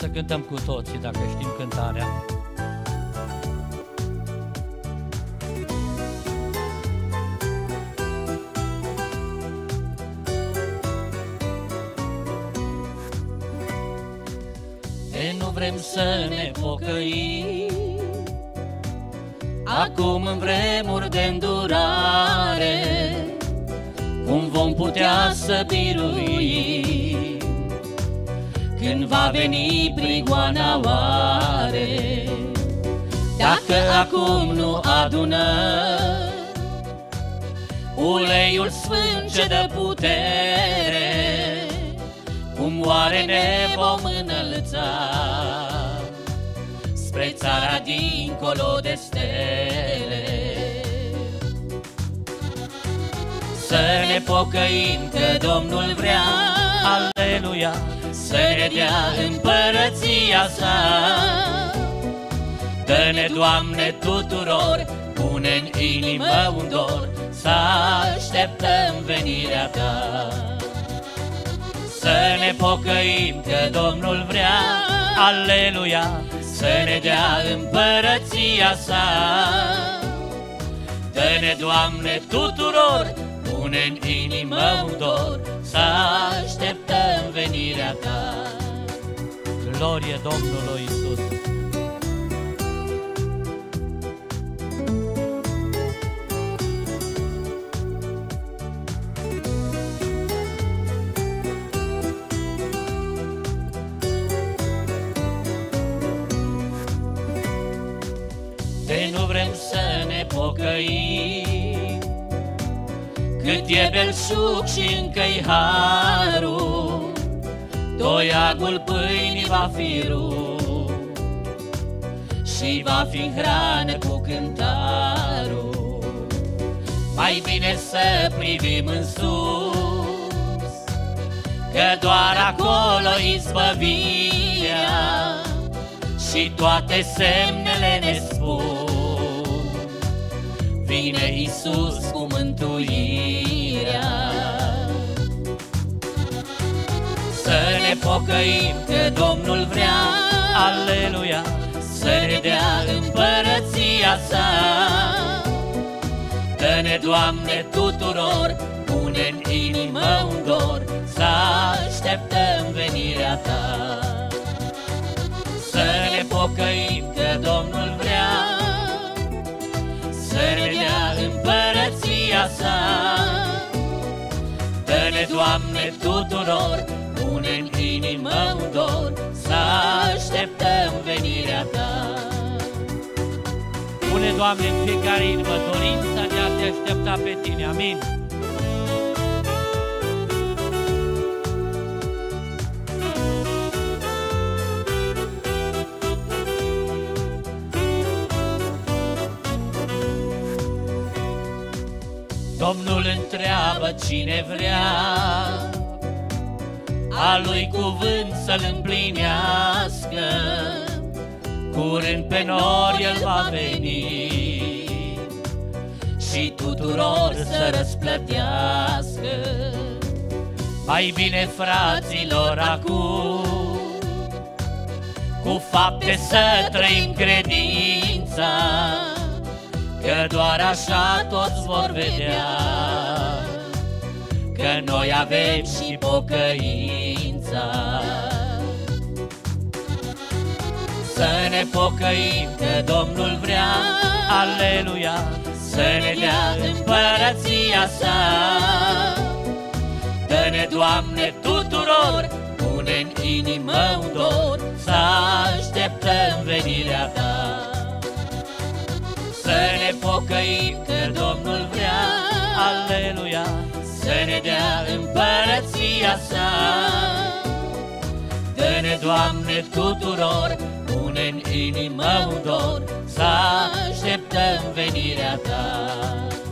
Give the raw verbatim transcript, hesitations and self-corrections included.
cântăm cu toții, dacă știm cântarea. E, nu vrem să ne pocăim acum în vremuri de îndurare, cum vom putea să biruim când va veni prigoana oare? Dacă acum nu adunăm uleiul sfânt ce dă putere, cum oare ne vom înălța spre țara dincolo de stele? Să ne pocăim că Domnul vrea, aleluia, să ne dea împărăția sa. Dă-ne, Doamne, tuturor, pune în inimă un dor, să așteptăm venirea ta. Să ne pocăim că Domnul vrea, aleluia, să ne dea împărăția sa. Dă-ne, Doamne, tuturor, pune în inimă un dor, să așteptăm venirea ta. Glorie Domnului Iisus! De nu vrem să ne pocăim, cât e belșug și încă-i harul, toiagul pâinii va fi rupt și va fi hrană cu cântarul. Mai bine să privim în sus, că doar acolo izbăvirea și toate semnele ne spun: vine Iisus cu mântuirea. Să ne pocăim că Domnul vrea, aleluia, să ne dea împărăția sa. Dă-ne, Doamne, tuturor, pune în inimă un dor, să așteptăm venirea ta. Să ne pocăim că Domnul vrea, să ne dea împărăția sa. Dă-ne, Doamne, tuturor, pune în inimă un dor, să așteptăm venirea ta. Pune, Doamne, în fiecare inimă dorința de a te aștepta pe Tine. Amin. Domnul întreabă cine vrea a Lui cuvânt să-L împlinească, curând pe nori El va veni și tuturor să răsplătească. Mai bine, fraților, acum cu fapte să trăim credința, că doar așa toți vor vedea că noi avem și pocăința. Să ne pocăim că Domnul vrea, aleluia, să ne dea împărăția sa. Dă-ne, Doamne, tuturor, pune în inimă un dor, să așteptăm venirea ta. Să ne pocăim că Domnul vrea, aleluia, să ne dea împărăția sa. Dă-ne, Doamne, tuturor, pune în inimă un dor, să așteptăm venirea ta.